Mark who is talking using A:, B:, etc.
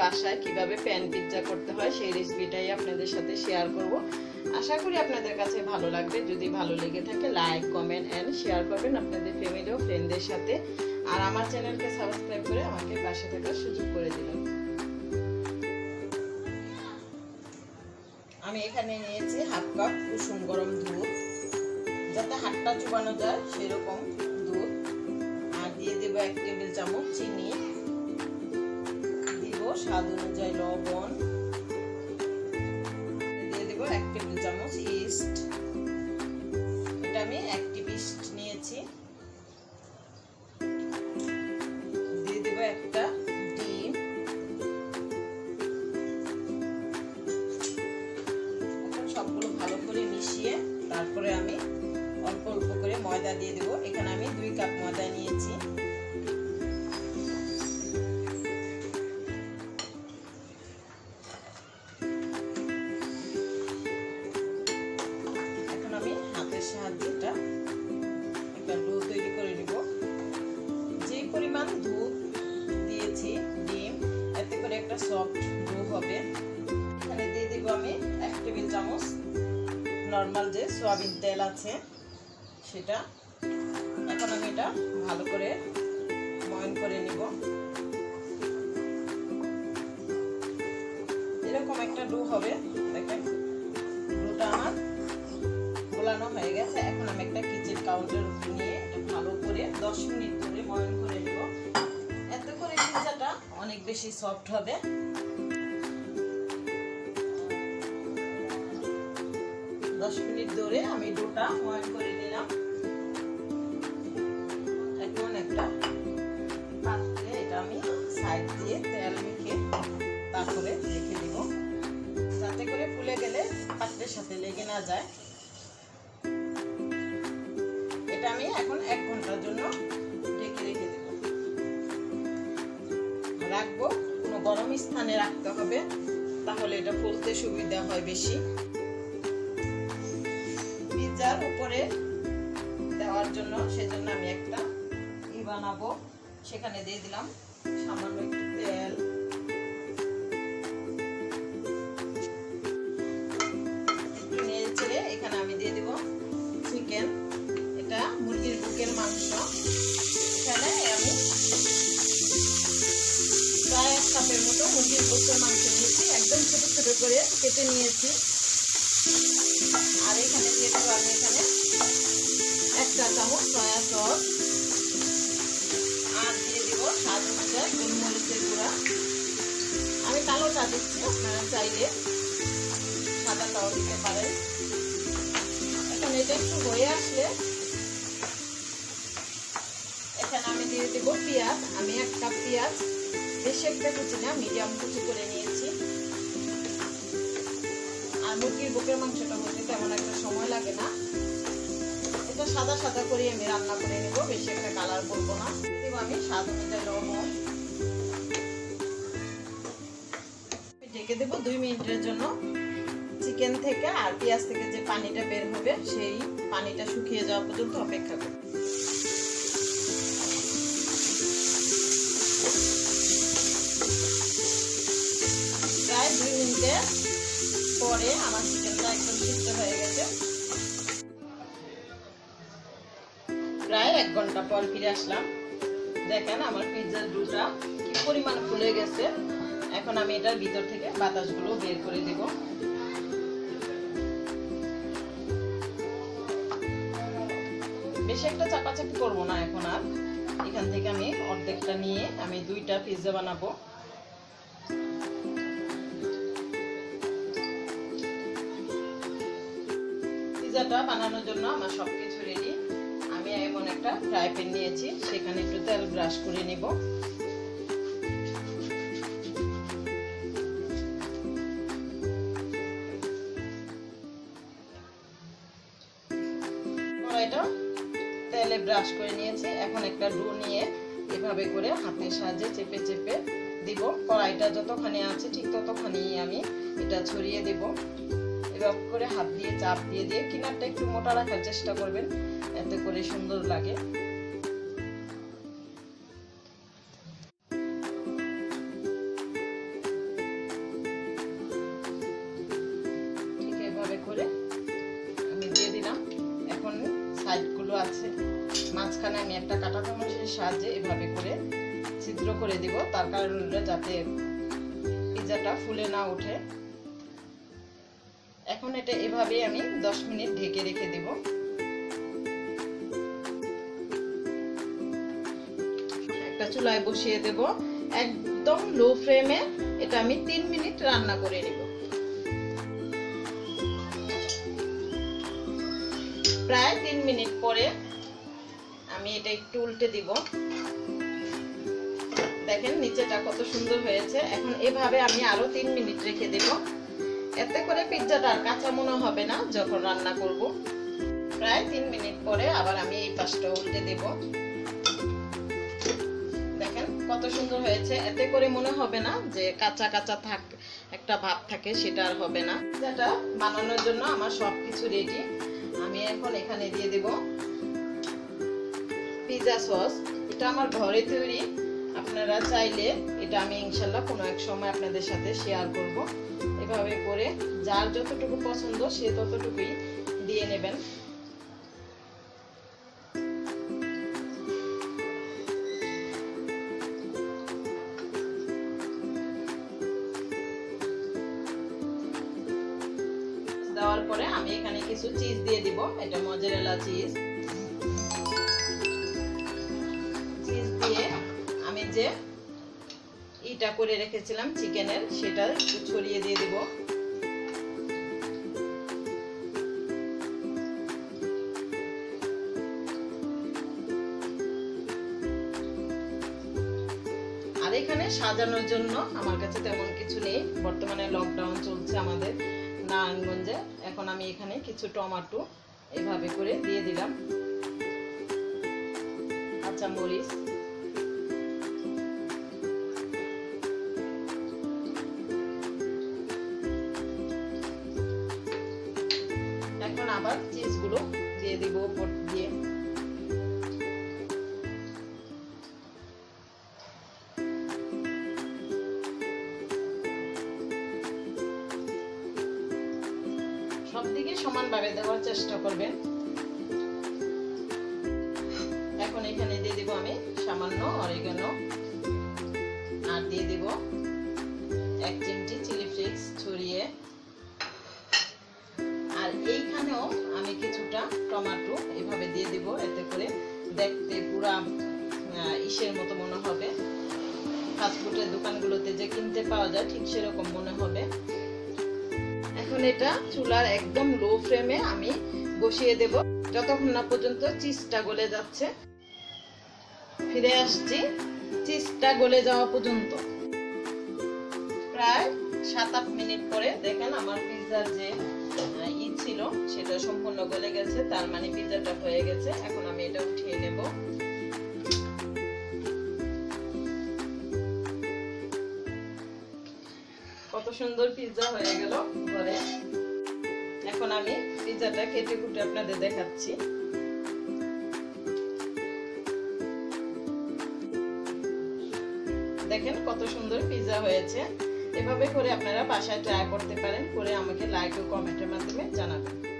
A: বাসায় কিভাবে pan pizza করতে হয় সেই রেসিপিটাই আপনাদের সাথে শেয়ার করব। আশা করি আপনাদের কাছে ভালো লাগবে। যদি ভালো লেগে থাকে লাইক, কমেন্ট এন্ড শেয়ার করবেন আপনাদের ফ্যামিলি ও ফ্রেন্ডদের সাথে। আর আমার চ্যানেলকে সাবস্ক্রাইব করে আমাকে পাশে থাকার সুযোগ করে দিবেন। আমি এখানে নিয়েছি হাফ কাপ কুসুম গরম দুধ, যাতে হাতটা চুবানো যায় সেরকম দুধ। আর দিয়ে দেব 1 টেবিল চামচ চিনি, দিব স্বাদ অনুযায়ী লবণ, দিয়ে দেব 1 টেবিল চামচ ইস্ট। এটা আমি 1 টেবিল ইস্ট নিয়েছি। দিয়ে দেব একটা ডিম। এখন সবগুলো ভালো করে মিশিয়ে তারপরে আমি অল্প অল্প করে ময়দা দিয়ে দেব। এখানে আমি 2 কাপ ময়দা নিয়েছি। এখন আমি হাতের সাহায্যে একটা ডো তৈরি করে নিব। যে পরিমাণ দুধ দিয়েছি, ডিম, এতে করে একটা সফট ডো হবে। এখানে দিয়ে দিব আমি 1 টেবিল চামচ নরমাল যে সয়াবিন তেল আছে সেটা। এখন আমি এটা ভালো করে ময়ন করে নিব। এরকম একটা ডো হবে। দেখেন ডোটা আমার গোলানো হয়ে গেছে। এখন আমি একটা কিচেন কাউন্টার নিয়ে এটা ভালো করে 10 মিনিট ধরে ময়ন করে নিব। এতে করে পিৎজাটা অনেক বেশি সফট হবে। 10 মিনিট ধরে আমি ডোটা ময়ন করে নিলাম। এখন একটা পাত্রে এটা আমি সাইড দিয়ে তেল মেখে তারপরে রেখে দিব, যাতে করে ফুলে গেলে পাত্রের সাথে লেগে না যায়। এটা আমি এখন 1 ঘন্টার জন্য ঢেকে রেখে দেব। রাখবো কোনো গরম স্থানে রাখতে হবে, তাহলে এটা ফুলতে সুবিধা হয় বেশি। পিৎজার উপরে দেওয়ার জন্য সেজন্য আমি একটা বানাবো। সেখানে দিয়ে দিলাম সামান্য একটু তেল, একটু নেড়ে চেড়ে এখানে আমি দিয়ে দিব চিকেন। এটা মুরগির বুকের মাংস। এখানে আমি প্রায় 1 কাপের মতো মুরগির বুকের মাংস নিয়েছি, একদম ছোট ছোট করে কেটে নিয়েছি। আর এখানে দিয়ে দেবো আমি এখানে 1 চা চামচ সয়া সস, আর দিয়ে দিব স্বাদ অনুযায়ী গোলমরিচের গুঁড়া। আমি কালোটা দিচ্ছি, আপনারা চাইলে সাদাটাও দিতে পারেন। এখন এটা একটু হয়ে আসলে এখানে আমি দিয়ে দেব পেঁয়াজ। আমি 1 কাপ পেঁয়াজ, বেশি একটা কুচি না, মিডিয়াম কুচি করে নিয়েছি। আর মুরগির বুকের মাংসটা হতে তেমন একটা সময় লাগে না। এটা সাদা সাদা করে আমি রান্না করে নেব, বেশি একটা কালার করবো না। দেব আমি স্বাদ অনুযায়ী লবণ। ঢেকে দেব 2 মিনিটের জন্য। চিকেন থেকে আর পেঁয়াজ থেকে যে পানিটা বের হবে সেই পানিটা শুকিয়ে যাওয়া পর্যন্ত অপেক্ষা করব। প্রায় 2 মিনিটের পরে আমার চিকেনটা একদম সিদ্ধ হয়ে গেছে। প্রায় 1 ঘন্টা পর ফিরে আসলাম। দেখেন আমার পিৎজার ডোটা কি পরিমাণ ফুলে গেছে। এখন আমি এটার ভিতর থেকে বাতাসগুলো বের করে দেব। বেশি একটা চাপাচাপি করবো না এখন আর। এখান থেকে আমি অর্ধেকটা নিয়ে আমি 2টা পিৎজা বানাবো। পিৎজাটা বানানোর জন্য আমার সবকিছু রেডি। আমি এমন একটা ফ্রাই প্যান নিয়েছি, সেখানে একটু তেল ব্রাশ করে নিব। কড়াইটা তেলে ব্রাশ করে নিয়েছি। এখন একটা ডো নিয়ে এভাবে করে হাতের সাহায্যে চেপে চেপে দিব। কড়াইটা যতখানি আছে ঠিক ততখানি আমি এটা ছড়িয়ে দেব। এভাবে করে হাত দিয়ে চাপ দিয়ে দিয়ে কিনারটা একটু মোটা রাখার চেষ্টা করবেন, এতে করে সুন্দর লাগে। যেগুলো আছে মাঝখানে আমি একটা কাঁটা চামচের সাহায্যে এভাবে করে ছিদ্র করে দিব, তার কারণ হলো যাতে পিৎজাটা ফুলে না ওঠে। এখন এটা এভাবে আমি 10 মিনিট ঢেকে রেখে দেব। একটা চুলায় বসিয়ে দেব, একদম লো ফ্লেমে এটা আমি 3 মিনিট রান্না করে নেব। প্রায় 3 মিনিট পরে আমি এটা একটু উল্টে দিব। দেখেন নিচেটা কত সুন্দর হয়েছে। এখন এভাবে আমি আরো 3 মিনিট রেখে দেব, এতে করে পিৎজাটা আর কাঁচা মনে হবে না যখন রান্না করব। প্রায় 3 মিনিট পরে আবার আমি এই পাশটা উল্টে দেব। দেখেন কত সুন্দর হয়েছে, এতে করে মনে হবে না যে কাঁচা কাঁচা একটা ভাব থাকে, সেটা আর হবে না। পিৎজাটা বানানোর জন্য আমার সবকিছু রেডি। আমি এখন এখানে দিয়ে দেব পিৎজা সস। এটা আমার ঘরে তৈরি, আপনারা চাইলে এটা আমি ইনশাল্লাহ কোনো এক সময় আপনাদের সাথে শেয়ার করব। এভাবে করে যার যতটুকু পছন্দ সে ততটুকুই দিয়ে নেবেন। দেওয়ার পরে আমি এখানে কিছু চিজ দিয়ে দিব, এটা মজারেলা চিজ। চিজ দিয়ে আমি যে এটা করে রেখেছিলাম চিকেনের, সেটা একটু ছড়িয়ে দিয়ে দিব। আর এখানে সাজানোর জন্য আমার কাছে তেমন কিছু নেই, বর্তমানে লকডাউন চলছে আমাদের নারায়ণগঞ্জে। এখন আমি এখানে কিছু টমেটো এভাবে করে দিয়ে দিলাম, কাঁচা মরিচ, এখন আবার চিজগুলো দিয়ে দিব উপর দিয়ে। সবদিকে সমানভাবে দেওয়ার চেষ্টা করবেন। এখন এখানে দিয়ে দিব আমি সামান্য অরিগানো, আর দিয়ে দিব 1 চিমটি চিলি ফ্লেক্স ছড়িয়ে। আর এইখানেও আমি কিছুটা টমেটো এভাবে দিয়ে দিব, এতে করে দেখতে পুরা ইসের মতো মনে হবে, ফাস্টফুডের দোকানগুলোতে যে কিনতে পাওয়া যায় ঠিক সেরকম মনে হবে। এখন এটা চুলার একদম লো ফ্লেমে আমি বসিয়ে দেব যতক্ষণ না পর্যন্ত চিজটা গলে যাচ্ছে। ফিরে আসছি চিজটা গলে যাওয়া পর্যন্ত। প্রায় 7-8 মিনিট পরে দেখেন আমার পিৎজার যে ছিল সেটা সম্পূর্ণ গলে গেছে, তার মানে পিৎজাটা হয়ে গেছে। এখন আমি এটা উঠিয়ে নেব। কত সুন্দর পিৎজা হয়ে গেল ঘরে। এখন আমি পিৎজাটা কেটে কুটে আপনাদের দেখাচ্ছি। দেখেন কত সুন্দর পিৎজা হয়েছে। এভাবে করে আপনারা বাসায় ট্রাই করতে পারেন, করে আমাকে লাইক ও কমেন্টের মাধ্যমে জানাবেন।